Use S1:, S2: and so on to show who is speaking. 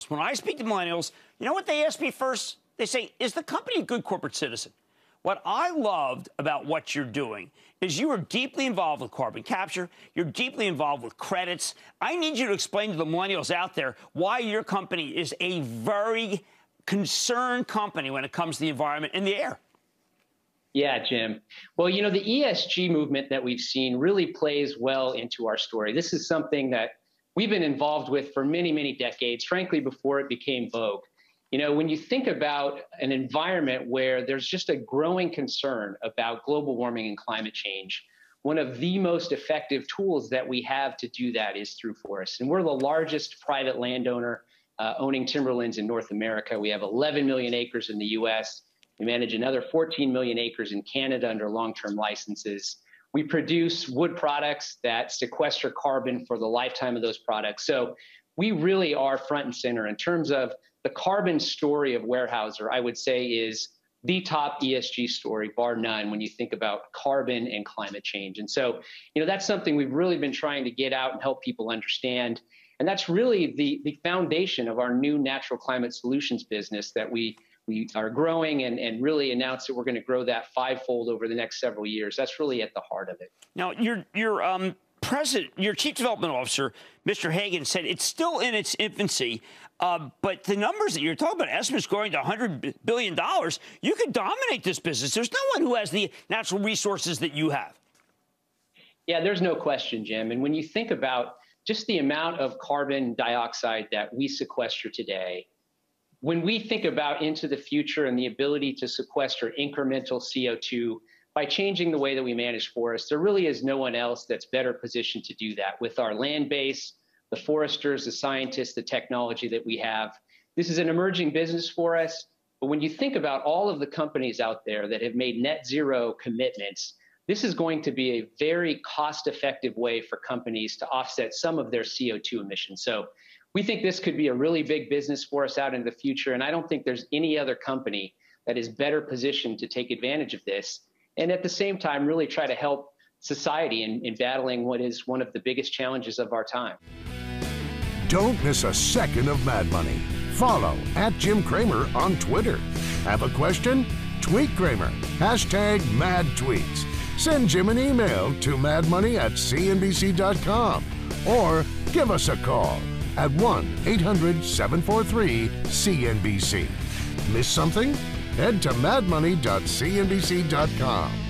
S1: millennials. When I speak to millennials, you know what they ask me first? They say, is the company a good corporate citizen? What I loved about what you're doing is you are deeply involved with carbon capture. You're deeply involved with credits. I need you to explain to the millennials out there why your company is a very concerned company when it comes to the environment and the air.
S2: Yeah, Jim. Well, you know, the ESG movement that we've seen really plays well into our story. This is something that we've been involved with for many, many decades, frankly, before it became vogue. You know, when you think about an environment where there's just a growing concern about global warming and climate change, one of the most effective tools that we have to do that is through forests. And we're the largest private landowner owning timberlands in North America. We have 11 million acres in the U.S. We manage another 14 million acres in Canada under long-term licenses. We produce wood products that sequester carbon for the lifetime of those products. So we really are front and center in terms of the carbon story of Weyerhaeuser. I would say is the top ESG story, bar none, when you think about carbon and climate change. And so, you know, that's something we've really been trying to get out and help people understand. And that's really the foundation of our new natural climate solutions business that we are growing and really announced that we're going to grow that fivefold over the next several years. That's really at the heart of it.
S1: Now, your chief development officer, Mr. Hagan, said it's still in its infancy, but the numbers that you're talking about, estimates growing to $100 billion, you could dominate this business. There's no one who has the natural resources that you have.
S2: Yeah, there's no question, Jim. And when you think about just the amount of carbon dioxide that we sequester today, when we think about into the future and the ability to sequester incremental CO2 by changing the way that we manage forests, there really is no one else that's better positioned to do that with our land base, the foresters, the scientists, the technology that we have. This is an emerging business for us. But when you think about all of the companies out there that have made net zero commitments, this is going to be a very cost-effective way for companies to offset some of their CO2 emissions. So we think this could be a really big business for us out in the future. And I don't think there's any other company that is better positioned to take advantage of this. And at the same time, really try to help society in battling what is one of the biggest challenges of our time.
S3: Don't miss a second of Mad Money. Follow @Jim Cramer on Twitter. Have a question? Tweet Cramer. #MadTweets. Send Jim an email to madmoney@cnbc.com or give us a call at 1-800-743-CNBC. Miss something? Head to madmoney.cnbc.com.